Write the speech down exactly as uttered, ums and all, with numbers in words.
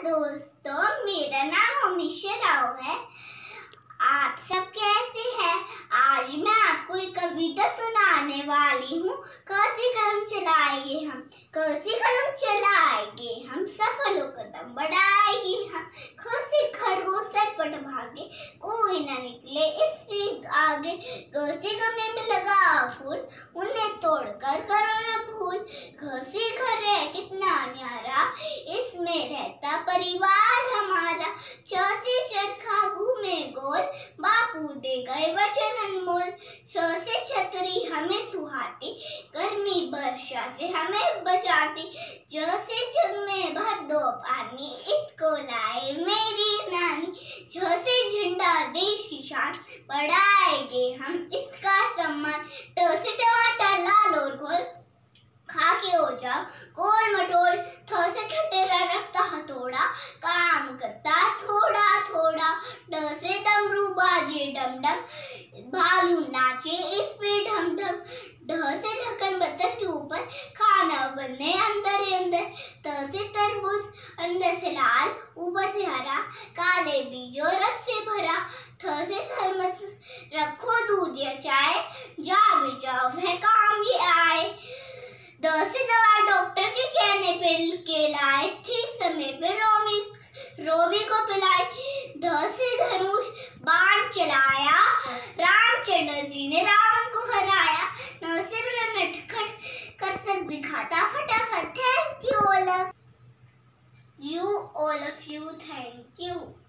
दोस्तों, मेरा नाम अमीशा राव है। आप सब कैसे हैं? आज मैं आपको एक कविता सुनाने वाली हूँ। कैसे कलम चलाएंगे हम, कैसे कलम चलाएंगे हम, सफल हो कदम बढ़ाएंगे हम। कैसे खरगोश सरपट भागे, कोई ना निकले इससे आगे। कैसे गमले में लगा फूल, उन्हें तोड़कर करो न भूल। कैसे घर है कितना न्यारा, इसमें रहता परिवार हमारा। चौसे चरखा घूमे गोल, बापू दे गए वचन अनमोल। चौसे छतरी हमें सुहाती, गर्मी वर्षा से हमें बचाती। जैसे जग में भर दो पानी, इसको लाए मेरी नानी। जैसे झंडा देश की शान, बढ़ाएंगे हम इसका सम्मान। टोसे टमाटर लाल और गोल, खा के हो जाओ गोल मटोल। थोसे ठटेरा रखता हथौड़ा, काम करता थोड़ा थोड़ा। डसे डमरू बाजे डम डम, भालू नाचे इस पे ढम ढम। ढसे ढक्कन बर्तन के ऊपर, खाना बनने अंदर अंदर। तसे तरबूज अंदर से लाल ऊपर से हरा, काले बीजों रस से भरा। थसे थर्मस रखो दूध या चाय, जा बचाओ वह काम ये आए। दसे दवा डॉक्टर के कहने पे के लाए, ठीक समय पे रोमी रोबी को पिलाई। दसे धनुष बाण चलाया, रामचंद्र जी ने रावण को हराया। नसे नटखट कर तक दिखाता फटाफट। Thank you all of you all of you thank you.